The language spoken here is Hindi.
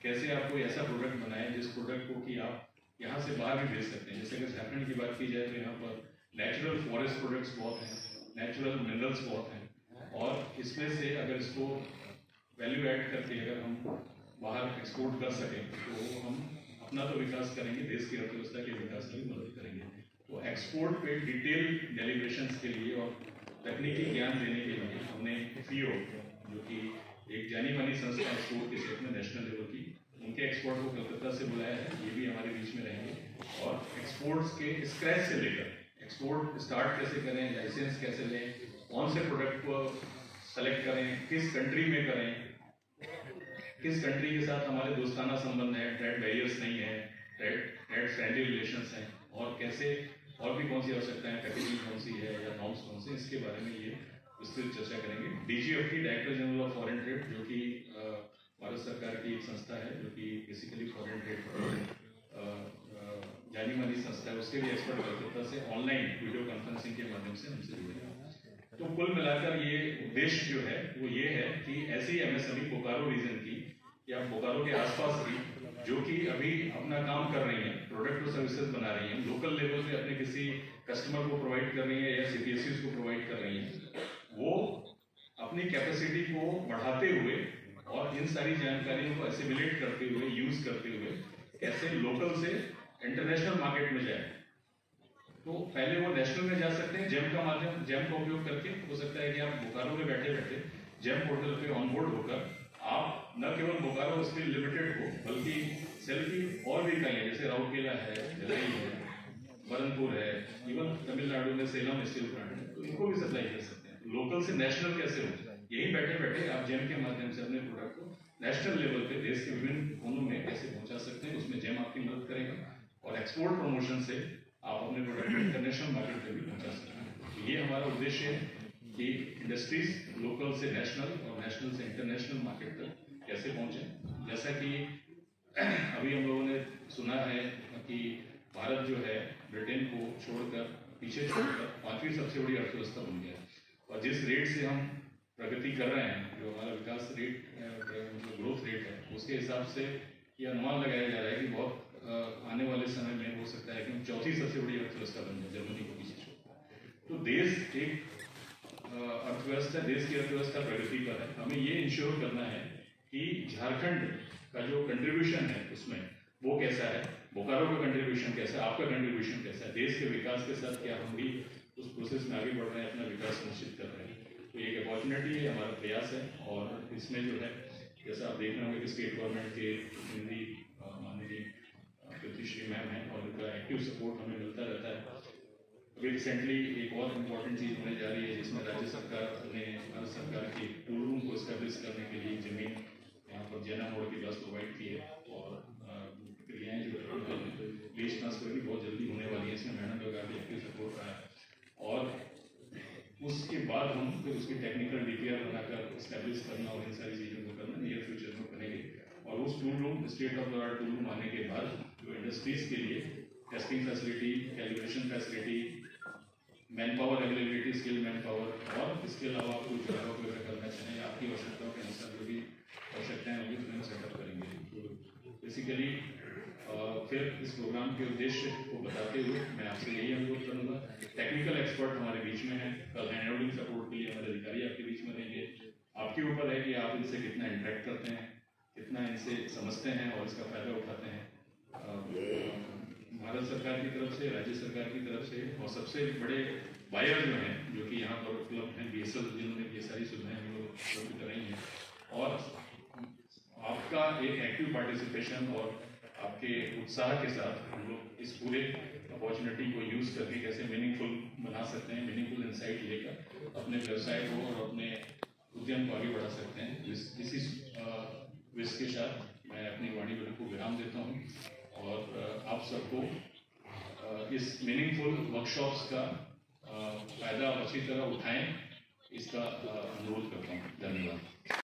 कैसे आप कोई ऐसा प्रोडक्ट बनाएं जिस प्रोडक्ट को कि आप यहाँ से बाहर भी भेज सकते हैं। जैसे अगर झारखंड की बात की जाए तो यहाँ पर नेचुरल फॉरेस्ट प्रोडक्ट्स बहुत हैं, नेचुरल मिनरल्स बहुत हैं, और इसमें से अगर इसको वैल्यू ऐड करके अगर हम बाहर एक्सपोर्ट कर सकें तो हम अपना तो विकास करेंगे, देश की अर्थव्यवस्था के विकास में भी मदद करेंगे। तो एक्सपोर्ट पे डिटेल डेलीब्रेशंस के लिए और तकनीकी ज्ञान देने के लिए हमने FIO, जो कि एक जानी मानी संस्था एक्सपोर्ट के क्षेत्र में नेशनल लेवल की, उनके एक्सपोर्ट को कलकत्ता से बुलाया है। ये भी हमारे बीच में रहेंगे और एक्सपोर्ट्स के स्क्रैच से लेकर एक्सपोर्ट स्टार्ट कैसे करें, लाइसेंस कैसे लें, कौन से प्रोडक्ट को सेलेक्ट करें, किस कंट्री में करें, किस कंट्री के साथ हमारे दोस्ताना संबंध है, ट्रेड बैरियर्स नहीं है, ट्रेड फ्रेंडली रिलेशंस हैं, और कैसे और भी कौन सी आवश्यकताएं, पैकेजिंग कौन सी है या नॉर्म्स कौन से, इसके बारे में ये विस्तृत चर्चा करेंगे। DGFT, director general of foreign trade, जो कि भारत सरकार की एक संस्था है जो कि बेसिकली फॉरेन ट्रेड जानी मानी संस्था है, उसके भी एक्सपर्ट कलकत्ता से ऑनलाइन वीडियो कॉन्फ्रेंसिंग के माध्यम से हमसे जुड़े हैं। तो कुल मिलाकर ये उद्देश्य जो है वो ये है कि ऐसी MSME बोकारो रीजन की या बोकारो के आसपास की जो कि अभी अपना काम कर रही हैं, प्रोडक्ट और सर्विसेज बना रही हैं, लोकल लेवल पे अपने किसी कस्टमर को प्रोवाइड कर रही हैं या CPSUs को प्रोवाइड कर रही हैं, वो अपनी कैपेसिटी को बढ़ाते हुए और इन सारी जानकारियों को एसिमिलेट करते हुए, यूज करते हुए कैसे लोकल से इंटरनेशनल मार्केट में जाए। तो पहले वो नेशनल में जा सकते हैं जेम का उपयोग करके। हो सकता है कि आप बोकारो में बैठे बैठे जेम पोर्टल पे ऑनबोर्ड होकर आप न केवल बोकारो स्टील लिमिटेड को बल्कि सेल की और भी इकाइयां जैसे राउरकेला है, भिलाई है, बरनपुर है, इवन तमिलनाडु में सेलम स्टील प्लांट है, तो इनको भी सप्लाई कर सकते हैं। लोकल से नेशनल कैसे हो, यही बैठे बैठे आप जेम के माध्यम से अपने प्रोडक्ट को नेशनल लेवल पे देश के विभिन्न कोनों में कैसे पहुंचा सकते हैं, उसमें जेम आपकी मदद करेगा। और एक्सपोर्ट प्रमोशन से आप अपने प्रोडक्ट को इंटरनेशनल मार्केट पे भी पहुंचा सकते हैं। तो ये हमारा उद्देश्य है कि इंडस्ट्रीज लोकल से नेशनल और नेशनल से इंटरनेशनल मार्केट तक कैसे पहुंचे। जैसा कि अभी हम लोगों ने सुना है कि भारत जो है ब्रिटेन को पीछे छोड़कर 5वीं सबसे बड़ी अर्थव्यवस्था बन गया है, और जिस रेट से हम प्रगति कर रहे हैं, जो हमारा विकास रेट जो ग्रोथ रेट है, उसके हिसाब से ये अनुमान लगाया जा रहा है कि बहुत आने वाले समय में हो सकता है कि हम 4थी सबसे बड़ी अर्थव्यवस्था बन जाए, जर्मनी को पीछे छोड़। तो देश एक अर्थव्यवस्था, देश की अर्थव्यवस्था प्रगति पर है। हमें ये इंश्योर करना है कि झारखंड का जो कंट्रीब्यूशन है उसमें वो कैसा है, बोकारो का कंट्रीब्यूशन कैसा है, आपका कंट्रीब्यूशन कैसा है, देश के विकास के साथ क्या हम भी उस प्रोसेस में आगे बढ़ रहे हैं, अपना विकास सुनिश्चित कर रहे हैं। तो एक अपॉर्चुनिटी है, हमारा प्रयास है, और इसमें जो है जैसा आप देख रहे होंगे कि स्टेट गवर्नमेंट के प्रतिनिधि माननीय कृतिश्री मैम है और उनका एक्टिव सपोर्ट हमें मिलता रहता है। अभी रिसेंटली एक और इम्पोर्टेंट चीज़ होने जा रही है जिसमें राज्य सरकार ने भारत सरकार की टूल रूम को एस्टेब्लिश करने के लिए जमीन यहाँ पर जैना मोड़ के पास प्रोवाइड की है, और प्रक्रियाएँ जो लीज ट्रांसफर की बहुत जल्दी होने वाली है। इसमें मैडम लगा के एक्टिव सपोर्ट रहा है, और उसके बाद हम फिर उसकी टेक्निकल DPR बनाकर एस्टेब्लिश करना और इन सारी चीज़ों को करना नियर फ्यूचर में करेंगे। और उस tool room, state of the art tool room आने के बाद जो इंडस्ट्रीज के लिए testing facility, calibration facility, manpower availability, skill manpower, और इसके अलावा आप कुछ ग्राहक वगैरह करना चाहें, आपकी आवश्यकताओं के अनुसार जो भी आवश्यकताएं होंगी तो हम सेटअप करेंगे। तो बेसिकली फिर इस प्रोग्राम के उद्देश्य को बताते हुए मैं आपसे यही अनुरोध करूँगा, टेक्निकल एक्सपर्ट हमारे बीच में है, कल हैंड होल्डिंग सपोर्ट के लिए हमारे अधिकारी आपके बीच में रहेंगे। आपके ऊपर है कि आप इनसे कितना इंटरेक्ट करते हैं, कितना इनसे समझते हैं और इसका फायदा उठाते हैं। भारत सरकार की तरफ से, राज्य सरकार की तरफ से, और सबसे बड़े बायर जो हैं जो कि यहाँ पर उपलब्ध हैं, BSL, जिन्होंने ये सारी सुविधाएं हम लोग उपलब्ध कराई हैं, और आपका एक एक्टिव पार्टिसिपेशन और आपके उत्साह के साथ हम लोग इस पूरे अपॉर्चुनिटी को यूज करके कैसे मीनिंगफुल बना सकते हैं, मीनिंगफुल इंसाइट लेकर अपने व्यवसाय को और अपने उद्यम को आगे बढ़ा सकते हैं। इसी विश के साथ मैं अपनी वाणी को विराम देता हूँ, और आप सबको इस मीनिंगफुल वर्कशॉप्स का फायदा अच्छी तरह उठाएं, इसका अनुरोध करता हूँ। धन्यवाद।